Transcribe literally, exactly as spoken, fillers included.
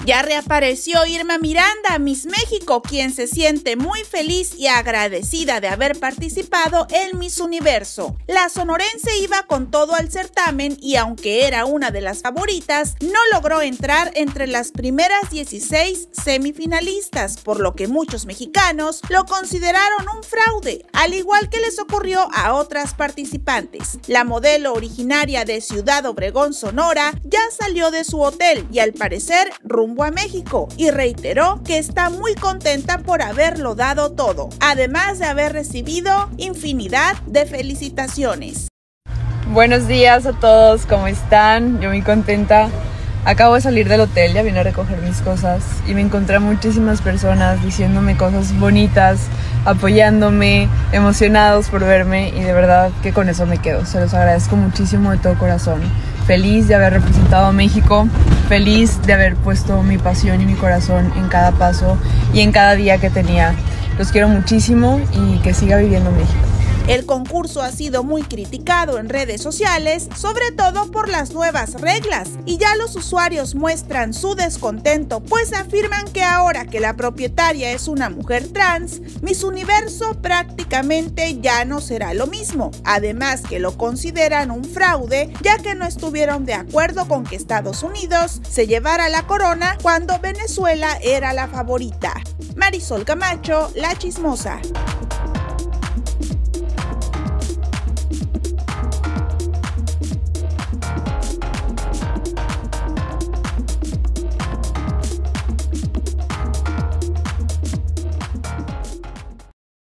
Ya reapareció Irma Miranda, Miss México, quien se siente muy feliz y agradecida de haber participado en Miss Universo. La sonorense iba con todo al certamen y aunque era una de las favoritas, no logró entrar entre las primeras dieciséis semifinalistas, por lo que muchos mexicanos lo consideraron un fraude, al igual que les ocurrió a otras participantes. La modelo originaria de Ciudad Obregón, Sonora, ya salió de su hotel y al parecer rumbo a México y reiteró que está muy contenta por haberlo dado todo, además de haber recibido infinidad de felicitaciones. Buenos días a todos, ¿cómo están? Yo muy contenta. Acabo de salir del hotel, ya vine a recoger mis cosas y me encontré a muchísimas personas diciéndome cosas bonitas, apoyándome, emocionados por verme y de verdad que con eso me quedo. Se los agradezco muchísimo de todo corazón. Feliz de haber representado a México, feliz de haber puesto mi pasión y mi corazón en cada paso y en cada día que tenía. Los quiero muchísimo y que siga viviendo México. El concurso ha sido muy criticado en redes sociales, sobre todo por las nuevas reglas, y ya los usuarios muestran su descontento, pues afirman que ahora que la propietaria es una mujer trans, Miss Universo prácticamente ya no será lo mismo. Además que lo consideran un fraude, ya que no estuvieron de acuerdo con que Estados Unidos se llevara la corona cuando Venezuela era la favorita. Marisol Camacho, La Chismosa.